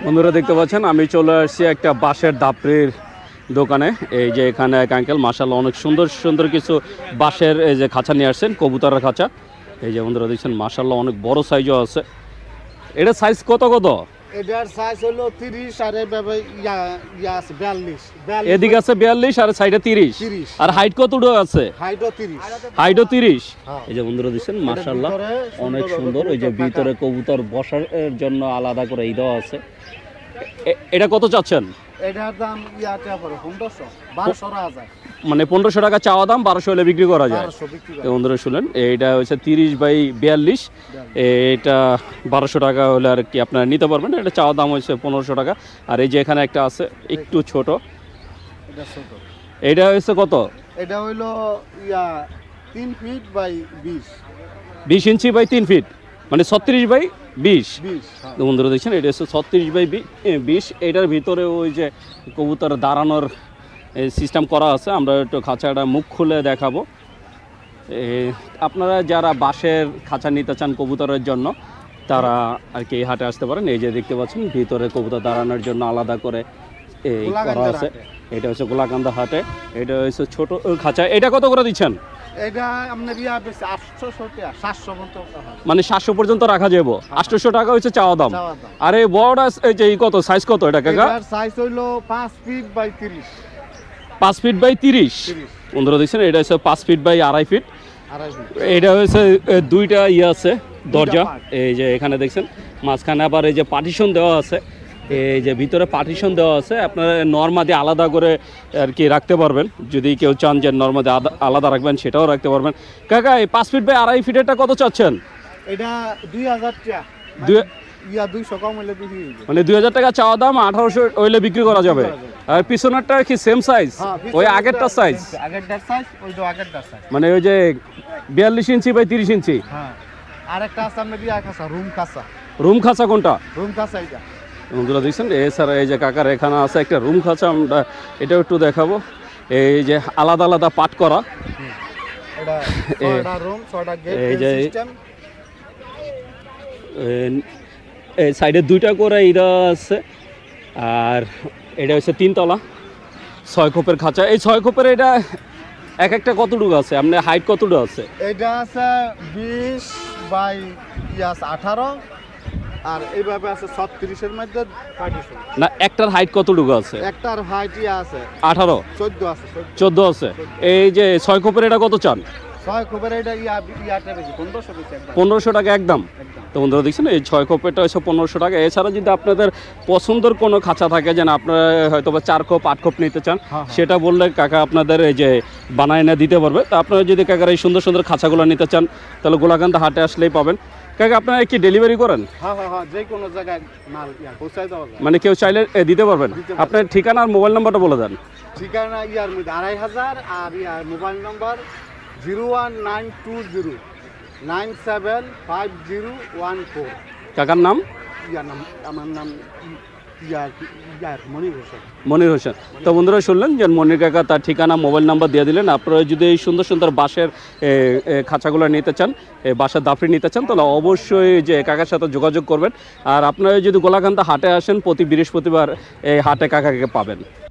বন্ধুরা দেখতে পাচ্ছেন আমি চলে আসছি একটা বাঁশের দাপড়ির দোকানে। এই যে এখানে এক আঙ্কেল মাশাআল্লাহ অনেক সুন্দর সুন্দর কিছু বাঁশের এই যে খাঁচা নিয়ে আসছেন, কবুতরের খাঁচা। এই যে বন্ধুরা দেখছেন মাশাআল্লাহ অনেক বড় সাইজও আছে। এটা সাইজ কত কত? এটার সাইজ হলো 30 আর এভাবে ইয়া আছে 42। এদিকে আছে 42 আর সাইডে 30। আর হাইট কতটুকু আছে? হাইটও 30। হাইটও 30। হ্যাঁ। এই যে বন্ধুরা দেখছেন মাশাআল্লাহ অনেক সুন্দর। এই যে ভিতরে কবুতর বসার জন্য আলাদা করে এই দেওয়া আছে। এটা কত চাচ্ছেন? এটার দাম ইয়াটা পড়ে 1500 1200 যায়। মানে 1500 টাকা চাওয়া দাম, 1200 হলে বিক্রি করা যায়। 1200 বিক্রি করে। বন্ধুরা শুনলেন এইটা হচ্ছে 30/42। এটা 1200 টাকা হলে আর কি আপনারা নিতে পারবেন। এটা চাওয়া দাম হচ্ছে 1500 টাকা। আর এই যে এখানে একটা আছে একটু ছোট, এটা ছোট। এইটা হচ্ছে কত? এটা হইলো 3 feet by 20। 20 inch by 3 feet, মানে 36/20। হ্যাঁ। তো বন্ধুরা দেখছেন এটা হচ্ছে 36/20। এটার ভিতরে ওই যে কবুতর দাঁড়ানোর সিস্টেম করা আছে। আমরা একটু খাঁচাটা মুখ খুলে দেখাবো। আপনারা যারা বাঁশের খাঁচা নিতে চান কবুতরের জন্য তারা আর কি এই হাটে আসতে পারেন। এই যে দেখতে পাচ্ছেন ভিতরে কবুতর দাঁড়ানোর জন্য আলাদা করে এই করা আছে। এটা হচ্ছে গোলাকান্দা হাটে। এটা হচ্ছে ছোট খাঁচা। এটা কত করে দিচ্ছেন? এটা আপনার 800 টাকা 700 মতো হয়। মানে 700 পর্যন্ত রাখা যাবে। 800 টাকা হচ্ছে চাওয়া দাম। আর এই বড়টা এই যে কত সাইজ কত এটা কাকা? এটার সাইজ হইলো 5 ফিট বাই 30। 5 feet by 30। বন্ধুরা দেখছেন এটা হচ্ছে 5 ফিট বাই 2.5 ফিট। এটা হচ্ছে দুইটা আছে দরজা। এই যে এখানে দেখছেন মাঝখানে আবার এই যে পার্টিশন দেওয়া আছে। এই যে ভিতরে পার্টিশন দেওয়া আছে। আপনারা নরমাল দিয়ে আলাদা করে আর কি রাখতে পারবেন। যদি কেউ চান যে নরমাল দিয়ে আলাদা রাখবেন সেটাও রাখতে পারবেন। কাকা এই 5 ফিট বাই 2.5 ফিটেরটা কত চাচ্ছেন? এটা 2000 টাকা। 200 কম হলে বিক্রি হবে। মানে 2000 টাকা চাওয়া দাম, 1800 হইলে বিক্রি করা যাবে। আর পিছনেরটা কি সেম সাইজ? ওই আগেরটা সাইজ? আগেরটার সাইজ ওইটা আগেরটার সাইজ। মানে ওই যে 42 ইঞ্চি বাই 30 ইঞ্চি। হ্যাঁ। আরেকটা আছে আমরা দিয়া খাসা, রুম খাসা। রুম খাঁচা কোনটা? রুম খাসা এটা। বন্ধুরা দেখছেন এছাড়া এই যে কাকার এখানে আছে একটা রুম খাঁচা। আমরা এটাও একটু দেখাবো। এই যে আলাদা আলাদা পাট করা। এটা 6টা রুম, 6টা গেট সিস্টেম। এই সাইডে 2টা করে ইরা আছে। আর এটা হচ্ছে 3 তলা 6 খোপের খাঁচা। এই 6 খোপের এটা এক একটা কতটুকু আছে? আপনার হাইট কতটুকু আছে? এটা আছে 20 বাই 18। আর এইভাবে আছে 36 এর মধ্যে পার্টিশন। না একটার হাইট কতটুকু আছে? একটার হাইট আছে 18। 14 আছে। 14 আছে। এই যে 6 খোপের এটা কত চান? 6 খোপের এটা ইয়াটা বেশি 1500 বেশি একদম। 1500 টাকা একদম। তো বন্ধুরা দেখছেন এই 6 খোপেরটা হচ্ছে 1500 টাকা। এছাড়া যদি আপনাদের পছন্দের কোনো খাঁচা থাকে যেন আপনারা হয়তো বা 4 খোপ 8 খোপ নিতে চান, সেটা বললে কাকা আপনাদের এই যে বানায় না দিতে পারবে। তো আপনারা যদি কাকার এই সুন্দর সুন্দর খাঁচাগুলো নিতে চান তাহলে গোলাকান্দা হাটে আসলেই পাবেন। কাকা আপনারা কি ডেলিভারি করেন? হ্যাঁ, যে কোনো জায়গায় মাল পৌঁছায় দেওয়া যায়। মানে কেউ চাইলে দিতে পারবেন? আপনার ঠিকানা আর মোবাইল নাম্বারটা বলে দেন। ঠিকানা মধ্যে 2500 আর মোবাইল নাম্বার 01920975014। কাকার নাম? আমার নাম মনির হোসেন। মনির হোসেন। তো বন্ধুরা শুনলেন যে মনির কাকা তার ঠিকানা মোবাইল নাম্বার দিয়ে দিলেন। আপনারা যদি এই সুন্দর সুন্দর বাঁশের খাঁচাগুলো নিতে চান, বাঁশের দাফড়ি নিতে চান তাহলে অবশ্যই যে কাকার সাথে যোগাযোগ করবেন। আর আপনারা যদি গোলাকান্দা হাটে আসেন প্রতি বৃহস্পতিবার এই হাটে কাকাকে পাবেন।